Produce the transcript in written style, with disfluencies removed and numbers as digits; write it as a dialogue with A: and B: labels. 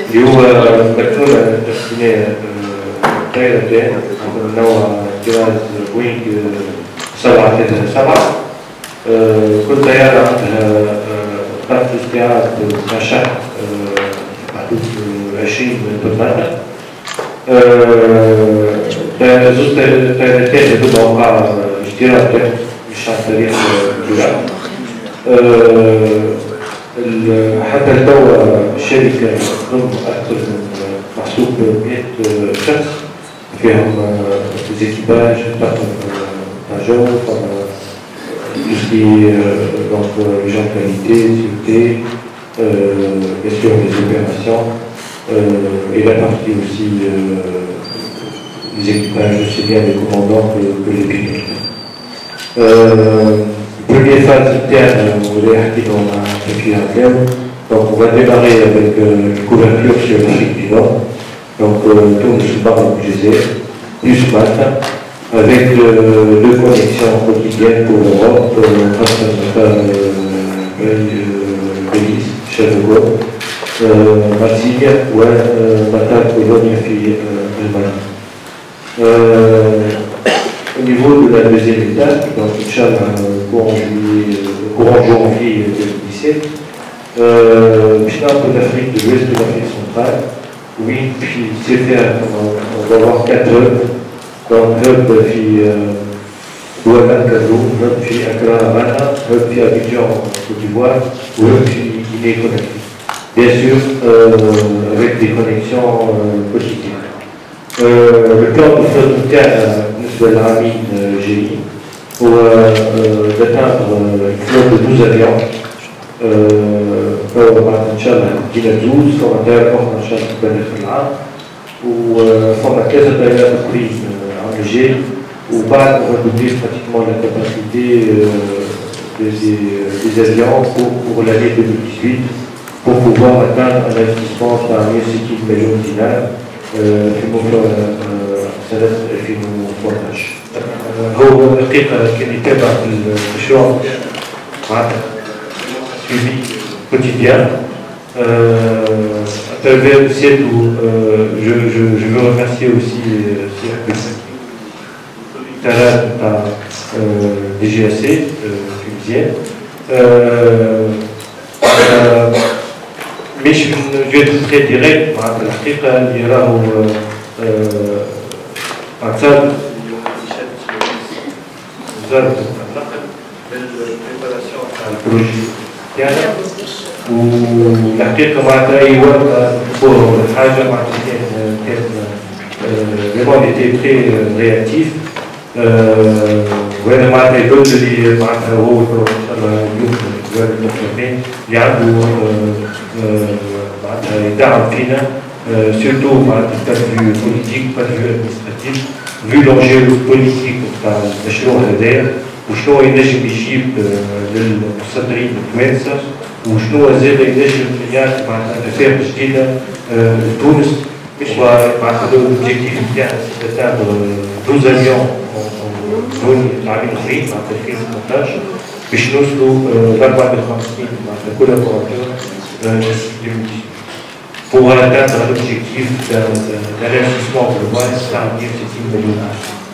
A: اللي هو مكتوبة تسمية طائرة تان نوع جواز بوينج 737 كل طيارة عندها خط استيعاب نشاط حدود 20 طن. زوج طيارتين يدوب موقع اشتراك مش عن طريق الدولار. حتى التو الشركة تضم أكثر من محسوب 100 شخص فيهم زيكيباج طاقم جو tout ce qui est donc les gens de qualité, sécurité, bien sûr les opérations et la partie aussi les équipages, aussi bien les commandants que les pilotes. Première phase interne, vous allez dans un pays interne. Donc on va démarrer avec une couverture sur l'Afrique du Nord. Donc tout le Soudan au GZ, plus matin, avec deux connexions quotidiennes pour l'Europe, grâce à Belize, Cherbourg, Marseille, ou Matar, Cologne, puis Allemagne. Au niveau de la deuxième étape, donc Inch'Allah, courant janvier 2017, de l'Afrique de l'Ouest de l'Afrique centrale, oui, puis c'est faire, on va avoir 4 hubs, donc hub في Douala, Kadoum, hub في Accra, Havana, hub في Abidjan, Côte d'Ivoire, ou hub في Guinée-Conakry. Bien sûr, avec des connexions quotidiennes. Le plan de flotte interne de l'Amin GI pour d'atteindre une flotte de 12 avions. إن شاء الله إلى 12 فما طيارة أخرى إن شاء الله تبلغ في العام وفما 3 طيارات أخرين عن الجيل وبعد on va doubler pratiquement la capacité des avions pour l'année 2018 pour pouvoir atteindre un investissement par 160 مليون دينار في موضوع سنة 2014. هو الحقيقة كان يتابع المشروع معناتها suivi quotidien à travers le ciel où je veux remercier aussi Talal par DGAC tunisienne. Mais je vais être très direct, الحقيقة اللي راهو أعتقد وزارة النقل بالبريباراسيون تاع البروجي تاعنا والحقيقة معناتها أي وقت نحبوها ولا حاجة معناتها كان vraiment était très réactif وأنا معناتها يدل لي معناتها هو إن شاء الله اليوم الجوال المحترمين اللي عنده معناتها يدعم فينا surtout معناتها pas de vue politique pas de vue administratif vu l'enjeu politique تاع المشروع هذايا وشنو ينجم يجيب للمصدرين التوانسه وشنو زاد ينجم يعطي معناتها افاق جديده لتونس معناتها الاوبجيكتيف نتاعنا تتابع 12 avions دون العامين الاخرين معناتها 2018 باش نوصلوا ل 54 معناتها كولابوراتور pour atteindre l'objectif d'un investissement global de 160 مليون.